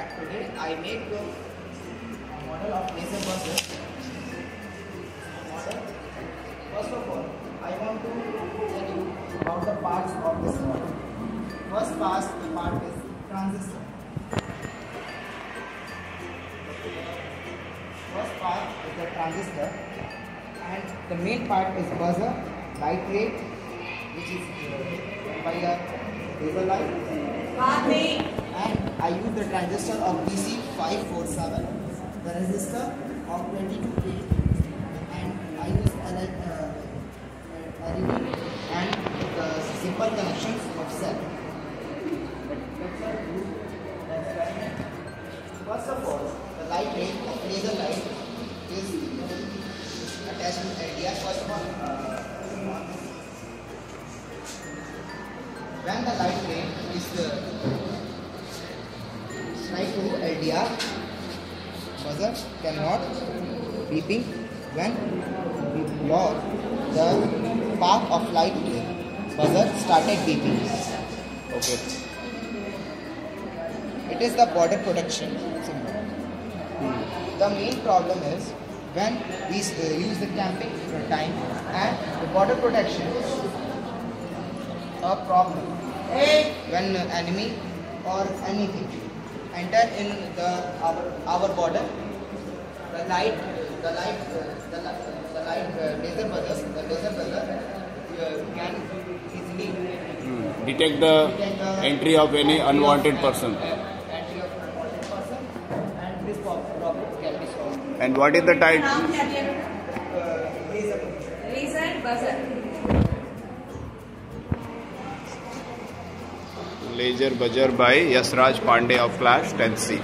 that today I make a model of laser buzzer. First of all, I want to tell you about the parts of this model. First part is transistor. First part is the transistor, and the main part is buzzer, light ray, which is by a laser light. And I use the transistor of DC547, the resistor of 22K, and I use LED and the simple connections of cell. First of all, the light ray of laser light is attached to LDR. First of all, when the light ray is slide to LDR, buzzer cannot beeping. When we block the path of light ray, buzzer started beeping. Okay. It is the border protection symbol. The main problem is when we use the clamping time and the border protection, a problem when enemy or anything enter in our border, the light laser buzzer can easily detect the entry of any unwanted person. And this problem can be solved. And what is the type? Laser buzzer. Laser buzzer by Yashraj Pandey of class 10C।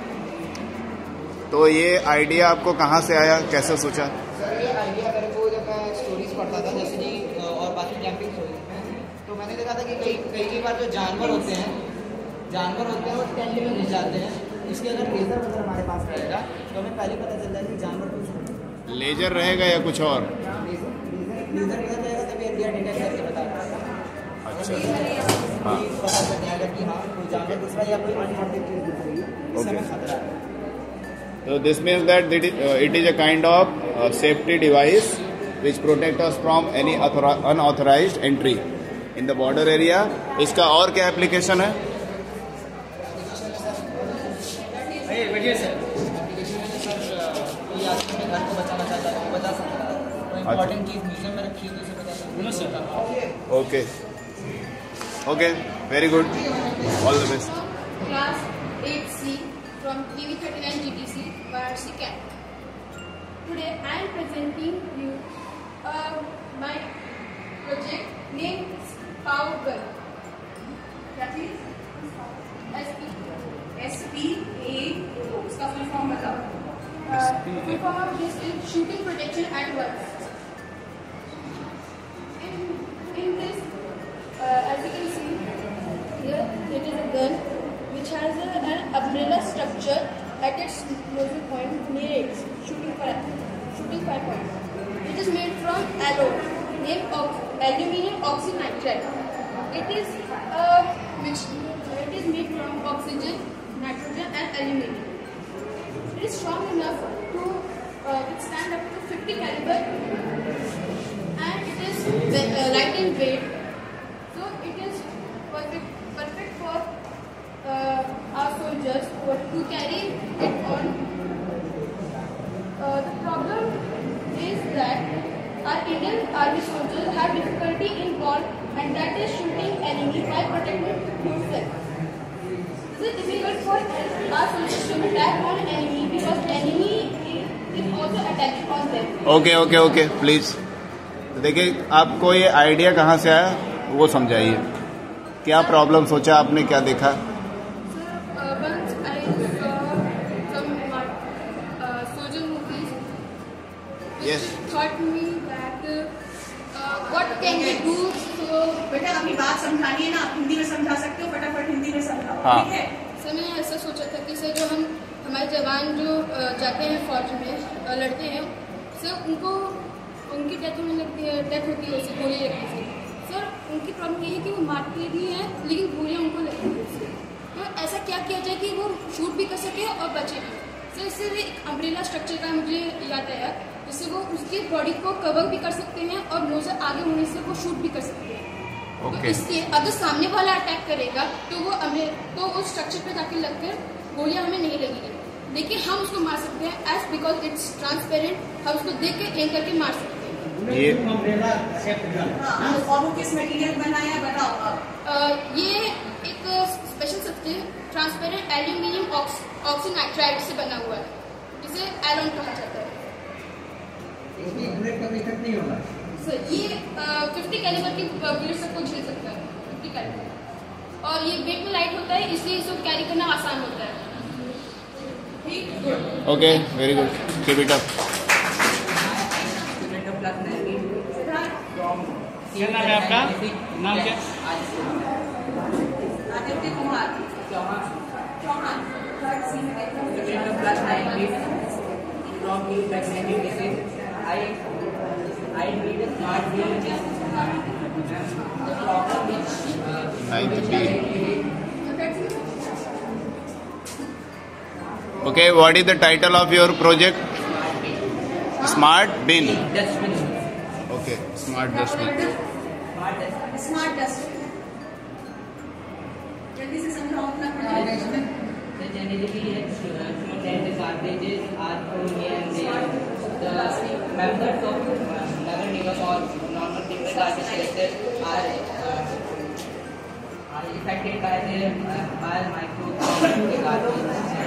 तो ये idea आपको कहाँ से आया, कैसे सोचा? Sir ये idea मेरे को जब मैं स्टोरीज पढ़ता था जैसे कि और बाकी कैंपिंग स्टोरीज में, तो मैंने देखा था कि कई बार जो जानवर होते हैं वो टेंट में घुस जाते हैं। इसके अगर लेजर बजर हमारे पास रहेगा तो हमें पहले पता चल जाएगा कि जानवर कुछ लेजर रहेगा या कुछ और? लेजर रहेगा तभी एरिया डिटेक्ट करके बता रहा था। अच्छा, हाँ, पता चल जाएगा कि हाँ कोई जानवर दूसरा या कोई अनवांटेड चीज दिख रही है, इससे हमें खतरा है। So this means that it is a kind of safety device which protect us from any unauthorized entry in the border area. इसका और क्या एप्लीकेशन है? Okay, very good. All the best. Class 8C from TV39 GTC Varanasi Camp. Today I am presenting you my project named Power Gun. That is SPA. इसका full form बताओ. Full form of this is shooting protection at once. In this, as you can see here, it is a gun which has an umbrella structure at its nozzle point near its shooting 5 points. It is made from alloy named aluminium oxynitride. It is made from oxygen, nitrogen and aluminium. It is strong enough to withstand up to 50 caliber and it is light in weight. So it is perfect for our soldiers to carry it on. The problem is that our Indian army soldiers have difficulty in war, and that is shooting enemy while protecting yourself. This is difficult for our soldiers to attack on enemy because enemy is also attacking on them. Okay, please. देखिए आपको ये idea कहाँ से आया वो समझाइए। क्या problem सोचा आपने, क्या देखा? Once I saw some soldier movies which taught me that what can we do. So बेटा अपनी बात समझानी है ना, आप हिंदी में समझा सकते हो, फटाफट हिंदी में समझाओ। हाँ। ठीक है? सर मैंने ऐसा सोचा था कि सर जो हमारे जवान जो जाते हैं फौज में लड़ते हैं, सर उनकी डेथ होने लगती है, डेथ होती है उससे गोली लगती है। सर उनकी प्रॉब्लम ये है कि वो मारते भी हैं लेकिन गोलियाँ उनको लगती है। तो ऐसा क्या क्या किया जाए कि वो शूट भी कर सके और बचे भी। तो इससे एक अम्ब्रेला स्ट्रक्चर का मुझे याद आया, जिससे वो उसकी बॉडी को कवर भी कर सकते हैं और नोजर आगे होने से वो शूट भी कर सकते हैं। Okay. तो इससे अगर सामने वाला अटैक करेगा तो उस स्ट्रक्चर पे जाके लगकर गोलियां हमें नहीं लगेगी, लेकिन हम उसको मार सकते हैं एज बिकॉज इट्स ट्रांसपेरेंट, हम उसको देख के एम करके मार सकते हैं। ये और वो किस मटेरियल बनाया बताओ आप? ये एक special substance transparent aluminium oxynitride से बना हुआ है, जिसे एलॉन कहा जाता है। इसमें बुलेट का इफेक्ट नहीं होगा। सर ये 50 कैलिबर की बुलेट सबको झेल सकता है, 50 कैलिबर, और ये वेट में लाइट होता है, इसलिए इसको कैरी करना आसान होता है। ठीक, okay, very good, keep it up. क्या नाम है आपका? नाम क्या? Aditya Kumar Chauhan third Okay, what is the title of your project? Smart bin. Okay, smart dustbin. Smart dust. जल्दी से समझाओ अपना प्रोजेक्ट। The generally the garbages are thrown here and there. The members of Nagar Nigam or normal timber garbage collectors are affected by the micro garbage.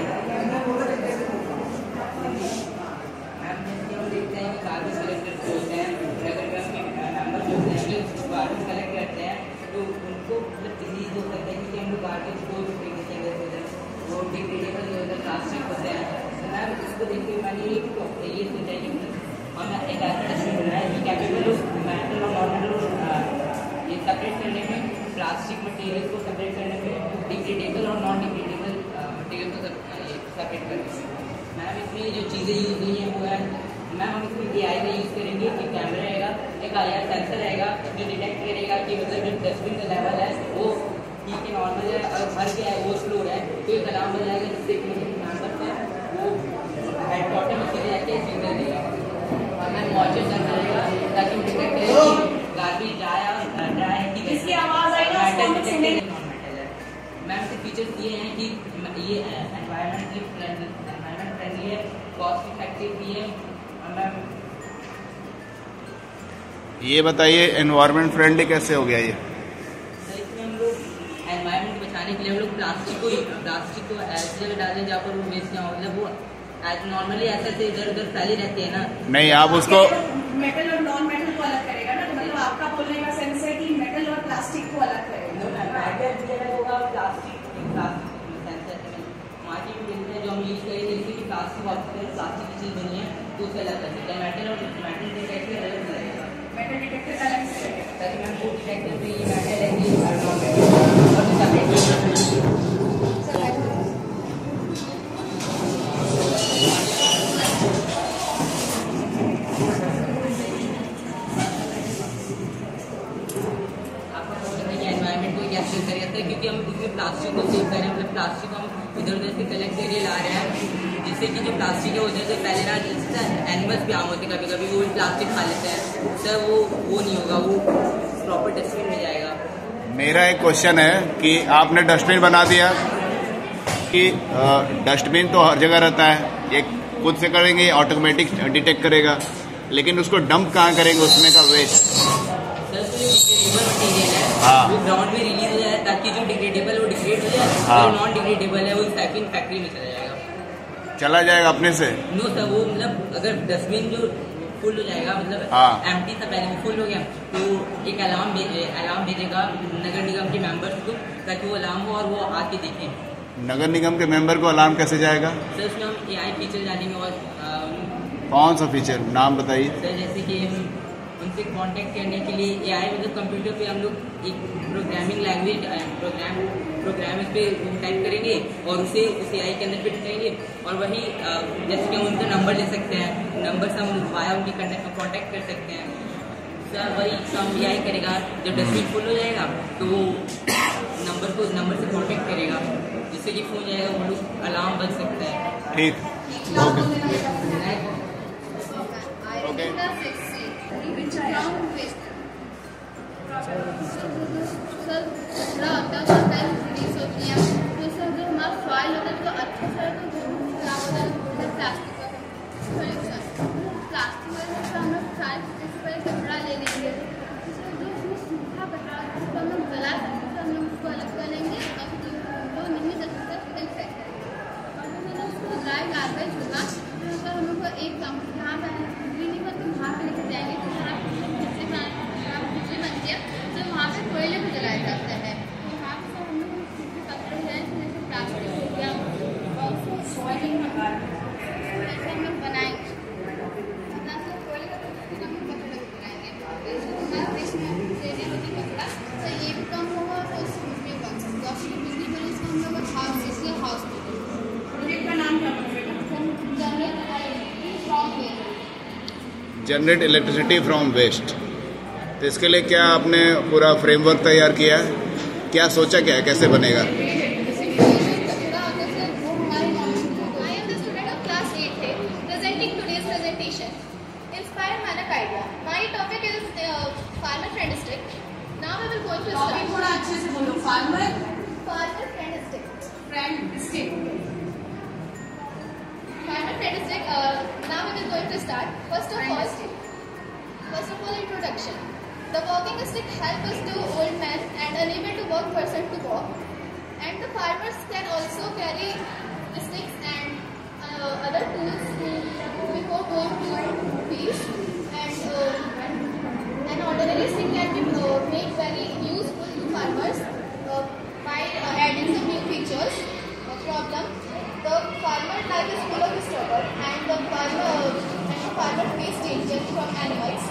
देखते हैं कि garbage collector जो होते हैं, नगर निगम के मेंबर जो होते हैं, गार्बेज कलेक्ट करते हैं, तो उनको मतलब डिजीज हो सकता है क्योंकि हम लोग गार्बेज को जो फेंकते हैं वो डिग्रेडेबल जो होता है प्लास्टिक होते हैं। तो मैम इसको देखते हुए मैंने ये सोचा कि हम एक ऐसा डस्टबिन बनाए जो कैपेबल हो मेटल और नॉन ये सेपरेट करने में, प्लास्टिक मटेरियल को सेपरेट करने में, डिग्रेडेबल और नॉन डिग्रेडेबल मटेरियल को सेपरेट करने में। मैम इसमें जो चीज़ें यूज हुई हैं वो है, मैम हम इसमें AI का यूज़ करेंगे कि कैमरा रहेगा, एक IR सेंसर रहेगा जो डिटेक्ट करेगा कि मतलब जो डस्टबिन का लेवल है वो ठीक है, नॉर्मल है, और भर के है, ओवरफ्लो है, तो एक अलार्म बजाएगा जिससे कि मेंबर है वो हेडक्वार्टर में सीधे जाके सिग्नल देगा। और मैम वॉचर सेंसर रहेगा ताकि डिटेक्ट करे कि गार्बेज ड्राई है कि इसकी आवाज आई ना उसको हम सुनेंगे। मैम के फीचर्स ये हैं कि ये एनवायरमेंटली फ्रेंडली है, कॉस्ट इफेक्टिव भी है। ये बताइए एनवायरमेंट फ्रेंडली कैसे हो गया ये? इसमें हम लोग एनवायरमेंट बचाने के लिए हम लोग प्लास्टिक को ऐसी जगह डाल दें जहाँ पर वो वेस्ट ना हो, मतलब वो नॉर्मली ऐसे इधर उधर फैली रहती है ना। नहीं, आप उसको मेटल और नॉन मेटल को अलग करेगा ना, तो मतलब आपका बोलने का सेंस है कि मेटल और प्लास्टिक को अलग करेगा। मेटल भी अलग होगा, प्लास्टिक सेंसर माटी भी मिलते हैं जो हम यूज करेंगे, जैसे कि प्लास्टिक की चीज़ बनी है तो उससे अलग कर सकते हैं। मेटल डिटेक्टर अलग रहेगा, मेटल डिटेक्टर अलग से रहेगा ताकि मैं वो डिटेक्टर पे ये मेटल है कि नॉन मेटल और सेपरेट। क्योंकि हम इसमें प्लास्टिक को सेव करें, मतलब प्लास्टिक को हम इधर उधर से कलेक्ट करके ला रहे हैं, जिससे कि जो प्लास्टिक है उधर से पहले ना, जैसे एनिमल्स भी आम होते हैं कभी कभी वो प्लास्टिक खा लेते हैं, सर वो नहीं होगा, वो प्रॉपर डस्टबिन में जाएगा। मेरा एक क्वेश्चन है कि आपने डस्टबिन बना दिया कि डस्टबिन तो हर जगह रहता है, ये खुद से करेंगे, ऑटोमेटिक डिटेक्ट करेगा, लेकिन उसको डंप कहाँ करेंगे उसमें का वेस्ट? सर जो डिग्रेडेबल मटीरियल है वो ग्राउंड में रिलीज हो जाए ताकि जो डिग्रेडेबल वो डिग्रेड हो जाए, जो नॉन डिग्रेडेबल है वो रिसाइक्लिंग फैक्ट्री में चला जाएगा अपने से। नो सर, वो मतलब अगर डस्टबिन जो फुल हो जाएगा, मतलब एम्प्टी था पहले वो फुल हो गया, तो एक अलार्म भेजेगा नगर निगम के मेंबर्स को ताकि वो अलार्म हो और वो आके देखें। नगर निगम के मेंबर को अलार्म कैसे जाएगा? सर उसमें हम AI फीचर जानेंगे। और कौन सा फीचर, नाम बताइए। सर जैसे कि हम उनसे कांटेक्ट करने के लिए AI मतलब कंप्यूटर पे हम लोग एक प्रोग्रामिंग लैंग्वेज प्रोग्राम इस पे टाइप करेंगे और उसे उस AI के अंदर फिट करेंगे, और वही जैसे कि हम उनका नंबर ले सकते हैं, नंबर से हम वाया उनकी कांटेक्ट कर सकते हैं। सर वही काम AI करेगा, जब डस्टबिन फुल हो जाएगा तो वो नंबर से कांटेक्ट करेगा, जिससे जिससे कि फोन जाएगा वो लोग अलार्म बज सकता है। ठीक, कचरा ले लेंगे, जो सूखा कचरा उसको हम लोग जला सकते हैं, हम लोग उसको अलग कर लेंगे और जो नहीं जल सकता उसको फेंक देंगे। और जो उसको ड्राई गार्बेज होगा तो अगर हम लोग को एक यहाँ पर बिजली नहीं तो वहाँ पर लेकर जाएंगे तो वहाँ बिजली बनती है जो वहाँ पर कोयले को जलाया जाता है। तो वहाँ पर सब हम लोग सूखे कचरे हैं जैसे प्लास्टिक हो गया और सॉइलिंग ऐसे हम लोग बनाएंगे। तो ये भी कम होगा और उसमें बन सकता है। बिजली बनी इसका हम लोग हाउस इसलिए हाउस प्रोजेक्ट का नाम क्या जनरेट इलेक्ट्रिसिटी फ्रॉम वेस्ट। तो इसके लिए क्या आपने पूरा फ्रेमवर्क तैयार किया है, क्या सोचा, क्या है, कैसे बनेगा? थोड़ा अच्छे से बोलो। Farmer friendistic. Now we will going to start. First of all, introduction. The walking stick helps us to old men and unable to walk person to walk. And the farmers can also carry the sticks and other tools before going to fields. And an ordinary stick can be made very useful to farmers by adding some new features. Problem: the farmer life is full of struggle, and the farmer face danger from animals.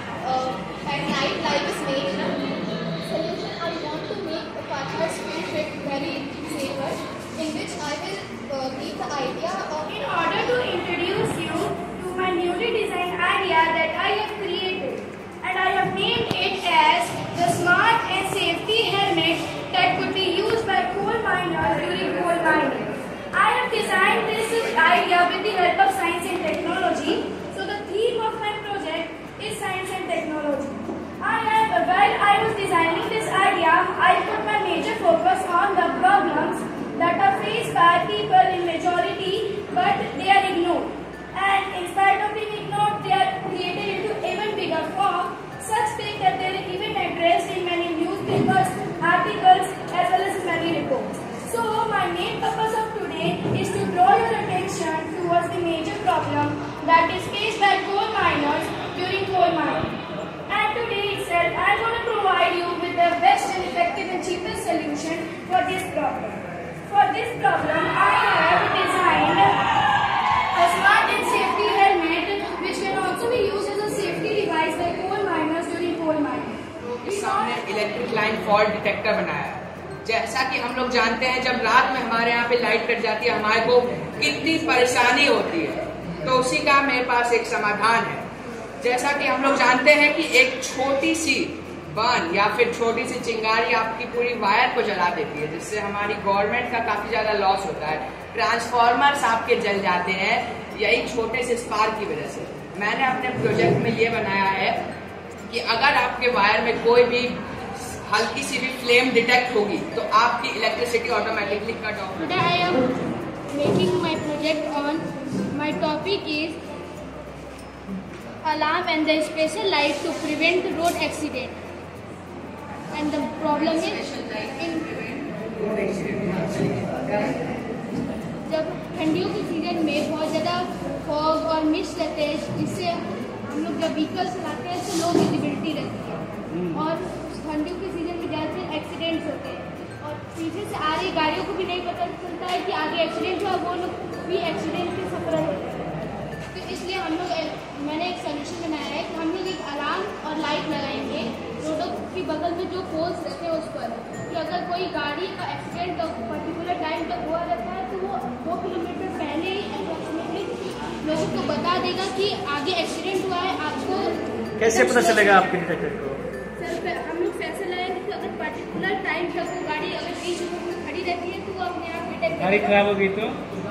At night, life is made. Solution: I want to make the farmer's field very safer, in which I will give the idea of. In order to introduce you to my newly designed idea that I have created, and I have named it as the smart and safety helmet that could be used by coal miners during coal mining. I have designed this idea with the help of science and technology. So the theme of my project is science and technology. While I was designing this idea, I put my major focus on the problems that are faced by people in majority, but they are ignored. And in spite of being ignored, they are created into even bigger form, such big that they are even addressed in many newspapers, articles, as well as many reports. So my main purpose of today is to draw your attention towards the major problem that is faced by coal miners during coal mining. And today itself, I am going to provide you with the best and effective and cheapest solution for this problem. For this problem, I have designed a smart and safety helmet which can also be used as a safety device by coal miners during coal mining. इस हमने electric line fault detector बनाया है। जैसा कि हम लोग जानते हैं, जब रात में हमारे यहाँ पे लाइट कट जाती है हमारे को कितनी परेशानी होती है, तो उसी का मेरे पास एक समाधान है। जैसा कि हम लोग जानते हैं कि एक छोटी सी बर्न या फिर छोटी सी चिंगारी आपकी पूरी वायर को जला देती है, जिससे हमारी गवर्नमेंट का काफी ज्यादा लॉस होता है। ट्रांसफार्मर्स आपके जल जाते हैं यही छोटे से स्पार्क की वजह से। मैंने अपने प्रोजेक्ट में ये बनाया है कि अगर आपके वायर में कोई भी हल्की सी भी फ्लेम डिटेक्ट होगी तो आपकी electricity automatically cut off. Today I am making my project on my topic is alarm and the special light to prevent road accident. And the problem is जब ठंडियों के सीजन में बहुत ज़्यादा फॉग और मिस्ट रहते हैं, जिससे हम लोग जब व्हीकल चलाते हैं तो लो विजिबिलिटी रहती है और ठंडियों के सीजन में ज़्यादातर एक्सीडेंट्स होते हैं और पीछे से आ रही गाड़ियों को भी नहीं पता चलता है कि आगे एक्सीडेंट हुआ, वो लोग भी एक्सीडेंट के सफर होते हैं। तो इसलिए मैंने एक सोल्यूशन बनाया है कि हम लोग एक अलार्म और लाइट लगाएंगे रोडों के बगल में जो पोल्स रहते हैं उस पर, कि अगर कोई गाड़ी का एक्सीडेंट पर्टिकुलर टाइम तक हुआ रहता है तो वो 2 किलोमीटर पहले ही अप्रोक्सीमेटली लोगों को बता देगा कि आगे एक्सीडेंट हुआ है। आपको कैसे पता चलेगा आपके डिटेक्टर को? सर हम लोग फैसला लगाएंगे कि अगर पर्टिकुलर टाइम तक वो गाड़ी अगर 20 मिनट में खड़ी रहती है तो वो अपने आप गाड़ी खराब हो गई तो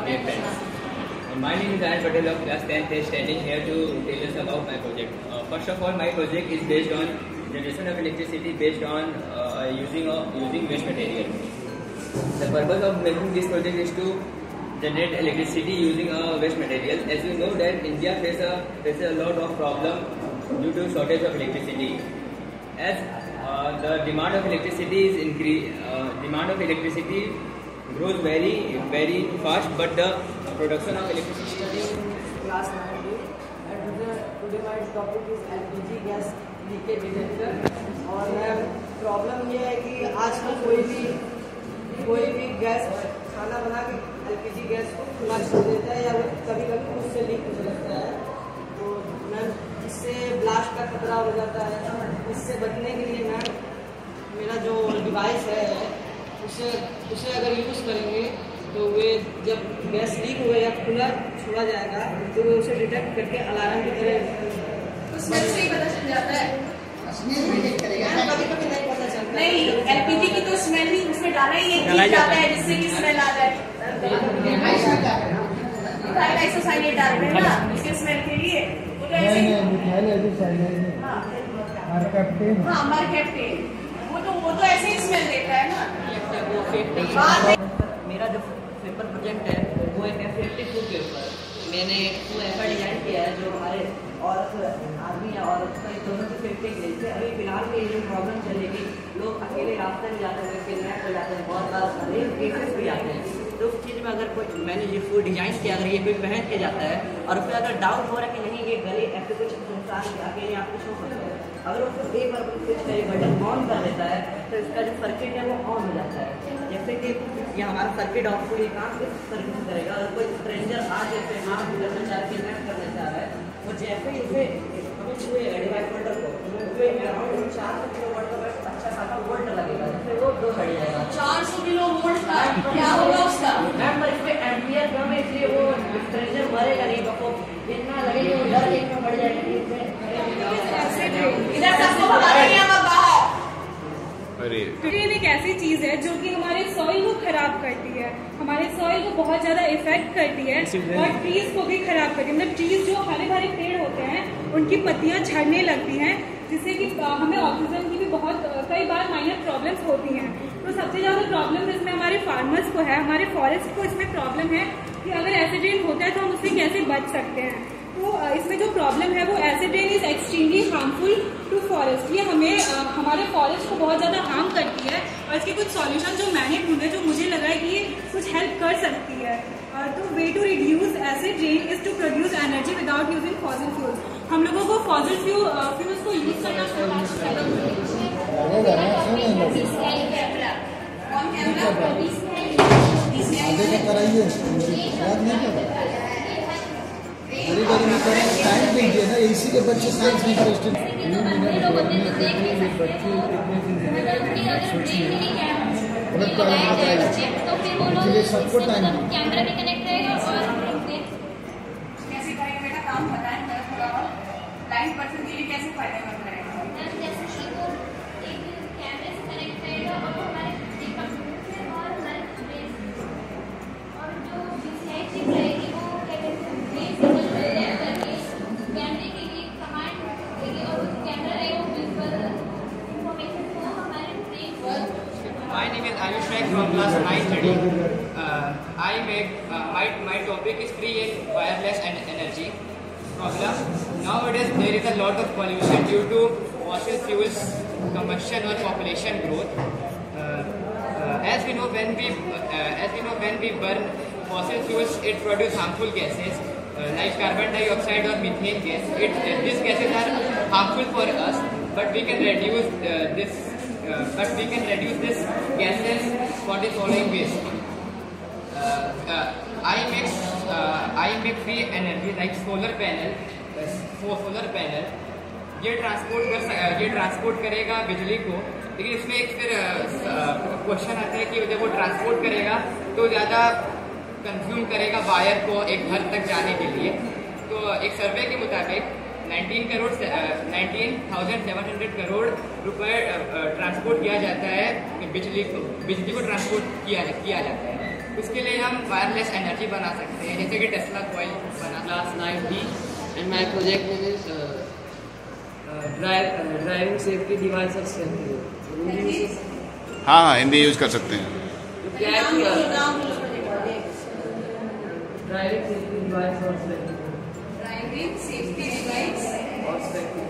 My name is Ayan Patel of class 10th, standing here to tell us about my project. First of all, my project is based on generation of electricity based on using waste material. The purpose of making this project is to generate electricity using waste material. As you know that India faces a lot of problem due to shortage of electricity. As the demand of electricity is demand of electricity grows very fast, but the production of electricity. Class 9 and today my topic is LPG gas leakage detector. और ma'am problem ये है कि आजकल कोई भी gas खाना बना के LPG गैस को खुला छोड़ देता है या कभी कभी उससे लीक होने लगता है। तो मैम इससे ब्लास्ट का खतरा हो जाता है। इससे बचने के लिए मैम मेरा जो डिवाइस है उसे अगर यूज़ करेंगे तो वे जब गैस लीक हुआ या खुला छोड़ा जाएगा तो वे उसे डिटेक्ट करके अलार्म की तरह स्मेल से ही पता चल जाता है। कभी कभी नहीं पता चलता। नहीं, एलपीजी की तो स्मेल ही उसमें डाला ही एक जाता है जिससे कि स्मेल आ जाए। आइसोसाइनेट डाल रहे हैं ना उसके स्मेल के लिए। हाँ मरकैप्टेन वो तो ऐसे ही स्मेल देता है ना। मेरा जो पेपर प्रोजेक्ट है वो एक सेफ्टी फूड के ऊपर मैंने वो ऐसा डिजाइन किया है जो हमारे औरत आदमी या औरत का दोनों की सेफ्टी के लिए। अभी फिलहाल में ये प्रॉब्लम चलेगी, लोग अकेले रास्ता नहीं जाते हैं, किडनैप हो जाते हैं, बहुत बार रेप केसेस भी आते हैं। तो उस चीज़ में अगर कोई मैंने ये फूड डिजाइन किया, अगर ये कोई पहन के जाता है और फिर अगर डाउट हो रहा है कि नहीं ये गले ऐसे कुछ इंसान अकेले आपको शो करता है, अगर उसको एक बार कुछ करिए बटन ऑन कर देता है तो इसका जो सर्किट है वो ऑन हो जाता है। जैसे कि ये हमारा सर्किट आउटपुट ये काम इस सर्किट से करेगा। अगर कोई स्ट्रेंजर आ जैसे हाथ करना चाह के किडनैप करना चाह रहा है वो जैसे ही उसे छुएगा डिवाइस होल्डर को अराउंड 400 किलोवाट का अच्छा खासा वोल्ट लगेगा, जिससे वो दो हट जाएगा। 400 किलो वोल्ट का क्या होगा उसका? मैम पर इसमें एम्पियर कम है इसलिए वो स्ट्रेंजर मरेगा नहीं, बको जितना लगेगा वो डर एक में बढ़ जाएगा। इधर सबको भगा देंगे हम अब बाहर। ट्रेन एक ऐसी चीज है जो कि हमारे सॉइल को खराब करती है, हमारे सॉइल को बहुत ज्यादा इफेक्ट करती है और ट्रीज को भी खराब करती है। मतलब ट्रीज जो हरे भरे पेड़ होते हैं उनकी पत्तियां झड़ने लगती हैं, जिससे कि हमें ऑक्सीजन की भी बहुत कई बार माइनर प्रॉब्लम्स होती हैं। तो सबसे ज्यादा प्रॉब्लम इसमें हमारे फार्मर्स को है, हमारे फॉरेस्ट को इसमें प्रॉब्लम है कि अगर एसिड रेन होता है तो हम उससे कैसे बच सकते हैं। तो इसमें जो प्रॉब्लम है वो acid rain is extremely harmful to forest. ये हमारे फॉरेस्ट को बहुत ज़्यादा हार्म करती है और इसके कुछ सॉल्यूशन जो मैंने ढूंढे जो मुझे लगा है कि ये कुछ हेल्प कर सकती है। तो way to reduce acid rain is to produce energy without using fossil fuels. हम लोगों को फॉसिल फ्यूल्स को यूज करना साइंस लीजिए ना, इसी के बच्चे साइंस में इंटरेस्टेड। सबको टाइम कैमरा भी कनेक्ट रहेगा और कैसे करेंगे बेटा काम बताएं थोड़ा और लाइव पर्सन के लिए कैसे फायदेमंद रहेगा? जैसे कि वो एक कैमरे से कनेक्ट रहेगा और हमारे कंप्यूटर से और हमारे ब्रेन और जो डिस्कनेक्ट रहेगी वो कैमरे के लिए कमांड देगी और उस कैमरा रहेगा विजुअल इंफॉर्मेशन को हमारे ब्रेन पर। My name is Ayush from class 9 my topic is free and wireless and energy problem. Nowadays there is a lot of pollution due to fossil fuels combustion or population growth. As we know when we burn fossil fuels, it produces harmful gases like carbon dioxide or methane gas. These gases are harmful for us, but we can reduce this gases for the following ways. I make free energy like solar panel. ये transport करेगा बिजली को, लेकिन इसमें एक फिर question आता है कि जब वो ट्रांसपोर्ट करेगा तो ज़्यादा कंज्यूम करेगा वायर को एक घर तक जाने के लिए। तो एक सर्वे के मुताबिक 19,700 करोड़ रुपए ट्रांसपोर्ट किया जाता है, बिजली को ट्रांसपोर्ट किया जाता है। उसके लिए हम वायरलेस एनर्जी बना सकते हैं, जैसे कि टेस्ला कॉइल बना। Class 9B and my project name is driving safety device of safety. हाँ हाँ, हिंदी यूज कर सकते हैं। क्या है कि ड्राइविंग सेफ्टी डिवाइस और स्पेक्टिकल। ड्राइविंग सेफ्टी डिवाइस और स्पेक्टिकल।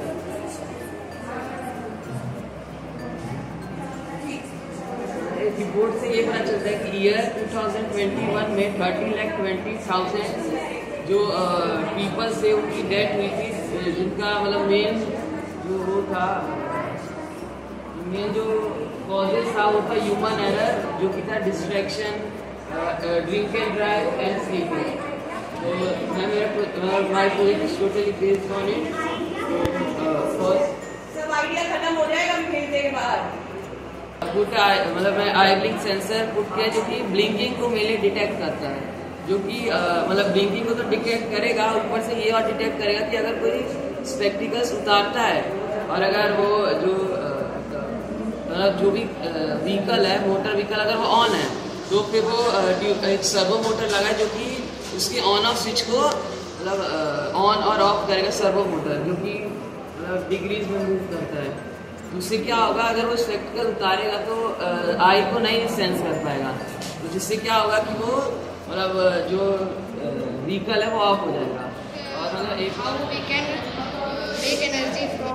रिपोर्ट से ये पता चलता है कि ईयर 2021 में 30,20,000 जो पीपल से उनकी डेथ हुई थी, जिनका मतलब मेन जो वो था, मेन जो कॉजेज था वो था ह्यूमन एरर, जो कि था distraction, drink and drive and sleeping. तो मैं मेरा project is totally based on it. First सब आइडिया खत्म हो जाएगा भेजने के बाद। मतलब मैं आई ब्लिंक सेंसर पुट किया जो कि ब्लिंकिंग को मेनली डिटेक्ट करता है, जो कि मतलब ब्लिंकिंग को तो डिटेक्ट करेगा, ऊपर से ये और डिटेक्ट करेगा कि अगर कोई स्पेक्टिकल्स उतारता है और अगर वो जो मतलब जो भी व्हीकल है, मोटर व्हीकल अगर वो ऑन है तो फिर वो एक सर्वो मोटर लगा है जो कि उसके ऑन ऑफ स्विच को मतलब ऑन और ऑफ करेगा, सर्वो मोटर जो कि मतलब डिग्रीज में मूव करता है। उससे क्या होगा, अगर वो स्पेक्टिकल उतारेगा तो आई को नहीं सेंस कर पाएगा, तो जिससे क्या होगा कि वो मतलब जो व्हीकल है वो ऑफ हो जाएगा। और मतलब एक we can make energy from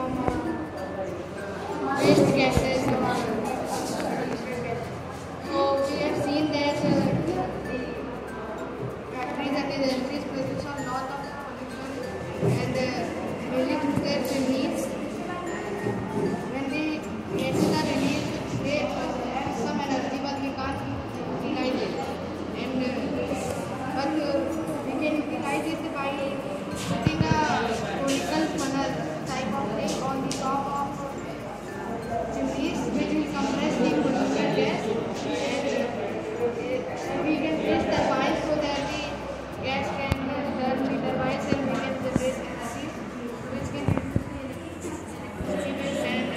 waste gases. So we have seen that factories and industries produce a lot of pollution, and mainly through their chimneys. When the gases are released, they have some energy, but we can't utilize it. And but we can utilize it by putting a conical funnel type of thing on the top of chimneys, which will compress the polluted gas, and we can place turbines so that the gas can turn the turbines and we can generate energy, which can reduce and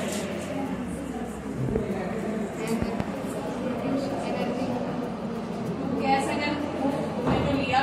produce energy. Gas अगर तो लिया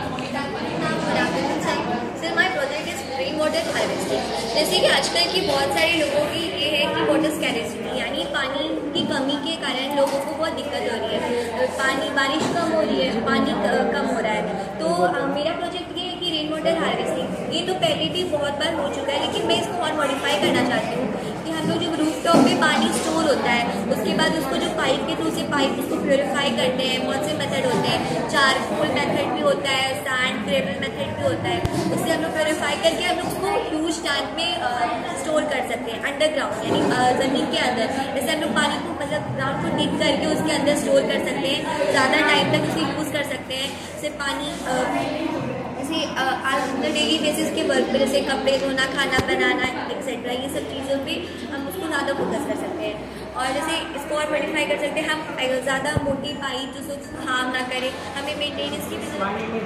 sir my project is rain water harvesting. जैसे कि आजकल की बहुत सारे लोगों की ये है कि वाटर स्कैरेसिटी, यानी पानी की कमी के कारण लोगों को बहुत दिक्कत हो रही है, पानी बारिश कम हो रही है, पानी कम हो रहा है। तो मेरा प्रोजेक्ट ये है कि रेन वाटर हार्वेस्टिंग, ये तो पहले भी बहुत बार हो चुका है, लेकिन मैं इसको और मॉडिफाई करना चाहती हूँ कि हम लोग जब रूफटॉप पे पानी स्टोर होता है, उसके बाद उसको जो पाइप के थ्रू से पाइप उसको प्योरीफाई करते हैं, बहुत से मेथड होते हैं, चारकोल मेथड भी होता है, सैंड ग्रेवल मेथड भी होता है, उससे हम लोग प्योरीफाई करके हम लोग उसको ह्यूज टैंक में स्टोर कर सकते हैं अंडरग्राउंड, यानी ज़मीन के अंदर। जैसे हम लोग पानी को मतलब ग्राउंड को डिग करके उसके अंदर स्टोर कर सकते हैं, ज़्यादा टाइम तक उसे यूज़ कर सकते हैं। जैसे पानी जैसे आज डेली बेसिस के वर्क पे, जैसे कपड़े धोना, खाना बनाना एक्सेट्रा, ये सब चीज़ों पे हम उसको ज़्यादा फोकस कर सकते हैं। और जैसे इसको और मॉडिफाई कर सकते हैं हम, ज़्यादा मोटी पाइप जो उसको हार्म ना करे, हमें मेंटेनेंस की भी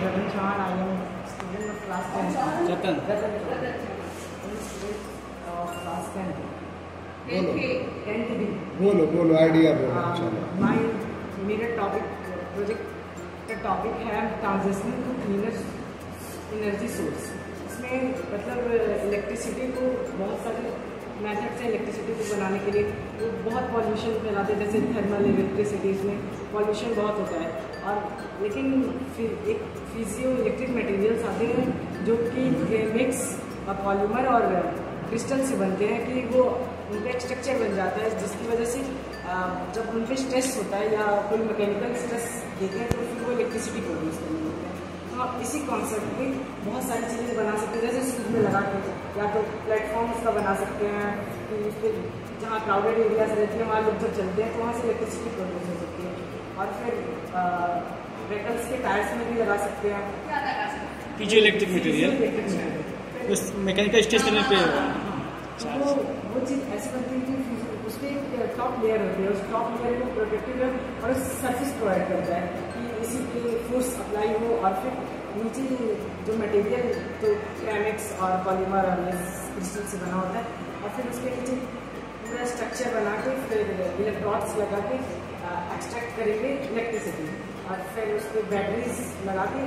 बोलो आइडिया बोलो। मेरा प्रोजेक्ट का टॉपिक है transition to cleaner energy source. इसमें मतलब इलेक्ट्रिसिटी को बहुत सारे मेथड से इलेक्ट्रिसिटी को बनाने के लिए वो बहुत पॉल्यूशन फैलाते हैं, जैसे थर्मल इलेक्ट्रिसिटीज़ में पॉल्यूशन बहुत होता है। और लेकिन फिर एक फिजियो इलेक्ट्रिक मटेरियल्स आते हैं जो कि मिक्स और पॉलीमर और क्रिस्टल से बनते हैं कि वो उनका एक स्ट्रक्चर बन जाता है, जिसकी वजह से जब उन पर स्ट्रेस होता है या कोई मैकेनिकल स्ट्रेस देते हैं तो फिर वो इलेक्ट्रिसिटी प्रोड्यूस करने लगते हैं। तो आप इसी कॉन्सेप्ट में बहुत सारी चीज़ें बना सकते हैं, जैसे सूट में लगा के, या तो प्लेटफॉर्म्स का बना सकते हैं कि उस पर जहाँ क्राउडेड एरियाज रहती हैं वहाँ लोग जब चलते हैं तो वहाँ से इलेक्ट्रिसिटी प्रोड्यूस हो सकती है। और फिर व्हीकल्स के टायर्स में भी लगा सकते हैं पीजो इलेक्ट्रिक मटेरियल, उस मैकेनिकल स्ट्रेस करने पे वो चीज़ ऐसी बनती है कि उसके एक टॉप लेयर होती है, उस टॉप लेयर में प्रोटेक्टिव है और सर्फिस प्रोवाइड करता है कि इसी पे फोर्स अप्लाई हो। और फिर नीचे जो मटेरियल तो कैमिक्स और पॉलीमर और क्रिस्टल से बना होता है, और फिर उसके नीचे पूरा स्ट्रक्चर बना के फिर इलेक्ट्रोड्स लगा के एक्सट्रैक्ट करेंगे इलेक्ट्रिसिटी। और फिर उसको बैटरीज लगा के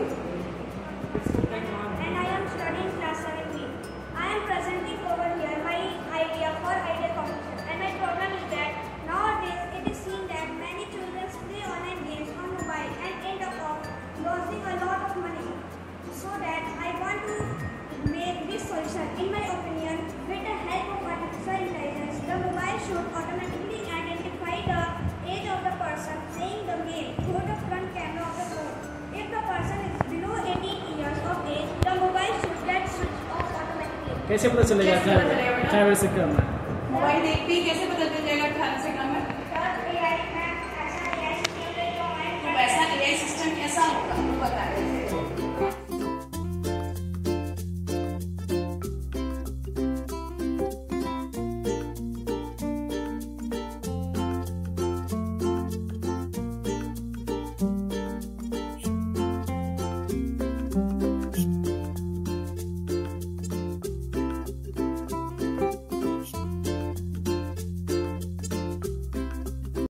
And I am studying class 7B. I am presenting over here my idea for ideal competition. And my problem is that nowadays it is seen that many children play online games on mobile and end up losing a lot of money. So that I want to make this solution. In my opinion, with the help of artificial intelligence, the mobile should automatically identify the age of the person playing the game through the front camera of the phone. If the person is below 18 years of age, the mobile should get switched off automatically. कैसे पता चलेगा 18 से कम है? Mobile देखते ही कैसे पता चल जाएगा 18 से कम है? तो वैसा AI सिस्टम कैसा होगा? आपको पता